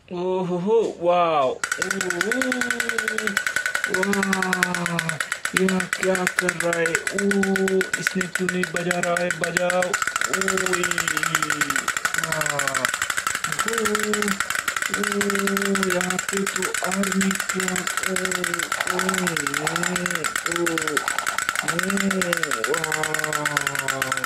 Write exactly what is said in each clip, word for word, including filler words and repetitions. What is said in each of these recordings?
ओह हो वाह वाह, यह क्या कर रहा है? ओ इसने क्यों नहीं बजा रहा है? बजाओ। ओए वाह, ओ, ओ, यहाँ पे तो आर्मी ट्रक। ओ ओ ओ वाह,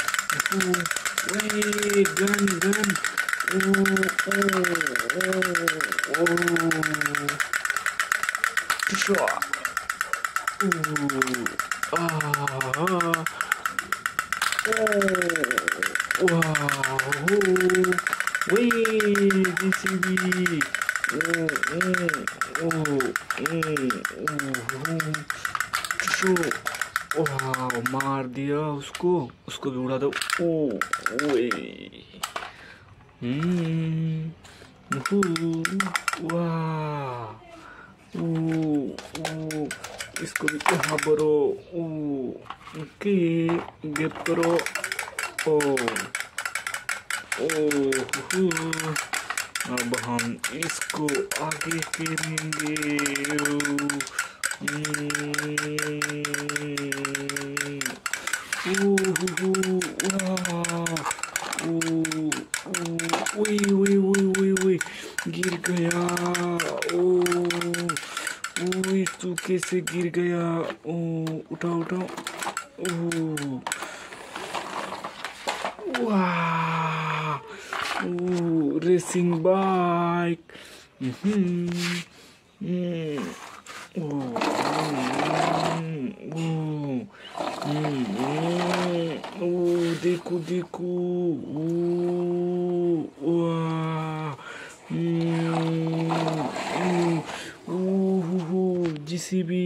ओए गन गन। ओ ओ ओ ओ Shot. Ooh. Ah. Oh. Wow. Wee. J C B. Oh. Oh. Oh. Oh. Shot. वाह, मार दिया उसको। उसको भी उड़ा दो। ओ ओए। हम्म। वाह। ओ ओ इसको भी यहाँ भरो। ओ ओके, गेप करो। ओ ओ हु, अब हम इसको आगे करेंगे। ओ, ओ, हु, वाह, ओ, ओ, ओए ओए ओए ओए ओए, गिर गया। ओ ओ तू कैसे गिर गया? ओ उठाओ उठाओ। ओ वाह, ओ रेसिंग बाइक। हम्म हम्म, ओ हम्म, ओ हम्म, ओ देखो देखो। ओ वाह, हम्म, हम्म, ओ जीसीबी।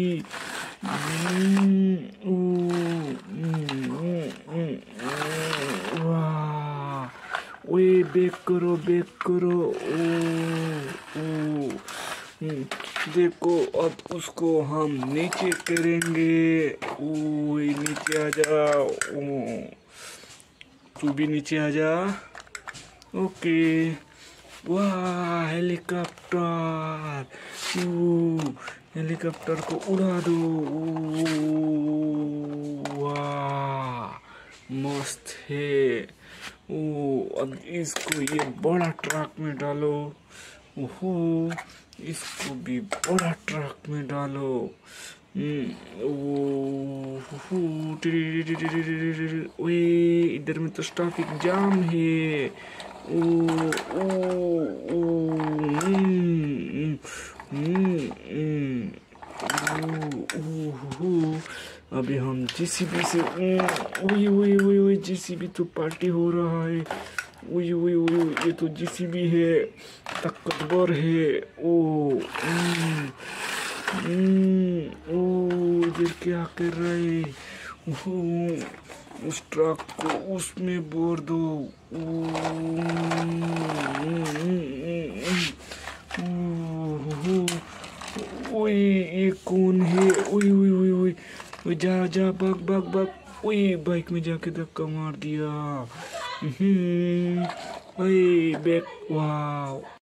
वाह, ओए बेक करो बेक करो। ओ ओ हम्म, देखो अब उसको हम नीचे करेंगे। ओए नीचे आ जाओ। ओ, तू भी नीचे आ जा। ओके। वाह हेलीकॉप्टर। ओ हेलीकॉप्टर को उड़ा दो। वाह मस्त है। ओ अब इसको ये बड़ा ट्रक में डालो। ओहो, इसको भी बड़ा ट्रक में डालो। ओए इधर में तो ट्रैफिक जाम है। ओ ओ ओ हम्म हम्म हम्म, ओ ओ अभी हम जेसीबी से। ओए ओए ओए ओए जेसीबी तो पार्टी हो रहा है। ओए ओए ओए ये तो जेसीबी है, ताकतवर है। ओ हम्म, हम्म, ओ इधर क्या कर रहे? ओहो, उस ट्रक को उसमें बोर दो। ओए ये कौन है? ओए ओए ओए ओए ओए, जा जा भाग भाग भाग। ओए बाइक में जाके धक्का मार दिया। हम्म, ओए बैक। वाह।